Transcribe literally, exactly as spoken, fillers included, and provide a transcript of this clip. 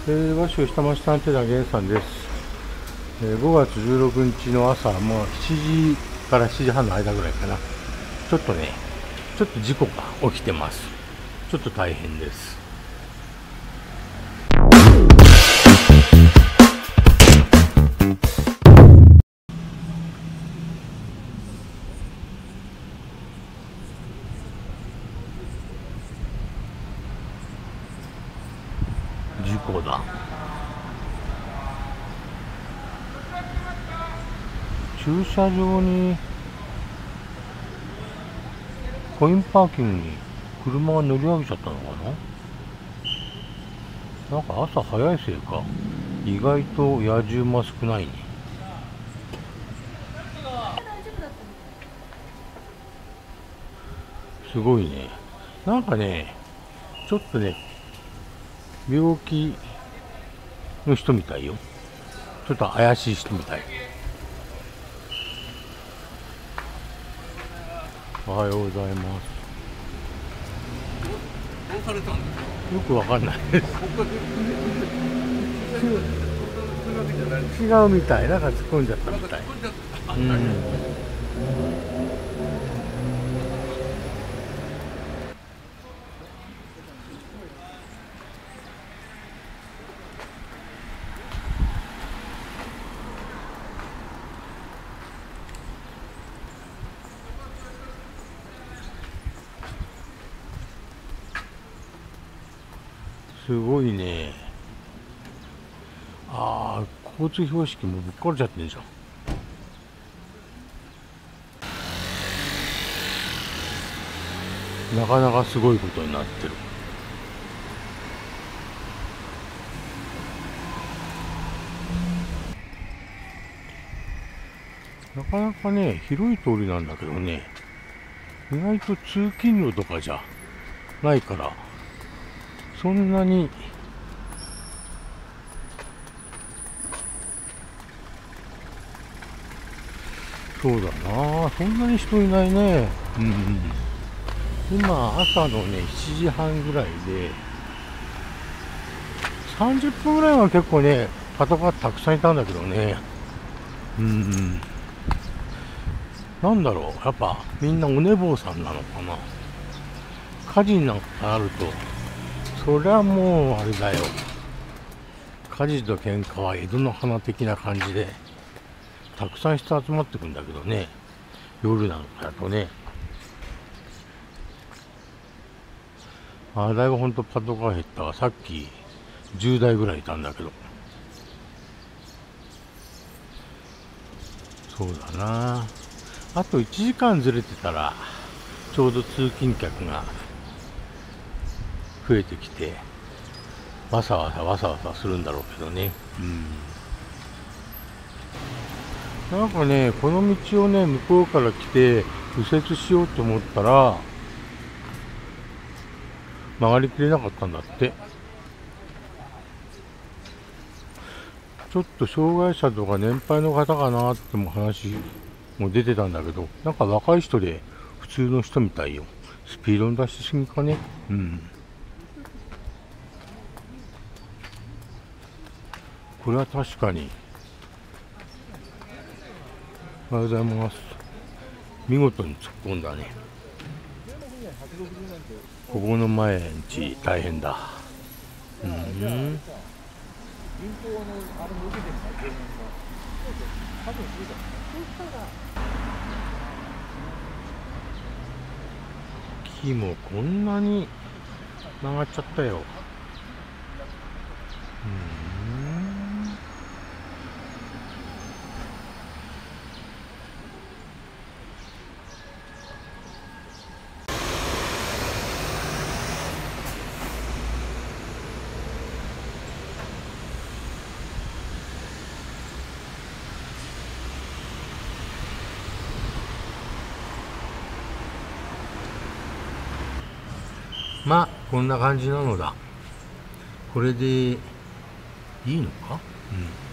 えー、和州下町探偵団源さんです、えー、ごがつじゅうろくにちの朝、もうしちじからしちじはんの間ぐらいかな。ちょっとね、ちょっと事故が起きてます。ちょっと大変です。事故だ。駐車場にコインパーキングに車が乗り上げちゃったのかな。なんか朝早いせいか、意外と野獣馬少ないね。すごいね。なんかね、ちょっとね、病気の人みたいよ。ちょっと怪しい人みたい。おはようございます。 どうされたんですか？ よくわかんないです。違うみたい。なんか突っ込んじゃったみたい。うん。すごいね。ああ、交通標識もぶっ壊れちゃってんじゃん。なかなかすごいことになってる。なかなかね、広い通りなんだけどね、意外と通勤路とかじゃないから、そんなにそうだな、そんなに人いないね。うん、今朝のねしちじはんぐらいで、さんじゅっぷんぐらいは結構ねパトカーたくさんいたんだけどね。うん、なんだろう、やっぱみんなお寝坊さんなのかな。火事なんかあると、そりゃもうあれだよ、火事と喧嘩は江戸の花的な感じでたくさん人集まってくんだけどね、夜なんかだとね。あ、だいぶほんとパトカー減ったわ。さっきじゅうだいぐらいいたんだけど。そうだな、あといちじかんずれてたらちょうど通勤客が増えてきて、わさわさわさわさするんだろうけどね。うん、なんかね、この道をね向こうから来て右折しようと思ったら曲がりきれなかったんだって。ちょっと障害者とか年配の方かなっても話も出てたんだけど、なんか若い人で普通の人みたいよ。スピードに出しすぎかね。うん。これは確かに。おはようございます。見事に突っ込んだね。ここの前んち大変だ。うん。木もこんなに曲がっちゃったよ。うん。まあこんな感じなのだ。これでいいのか。うん。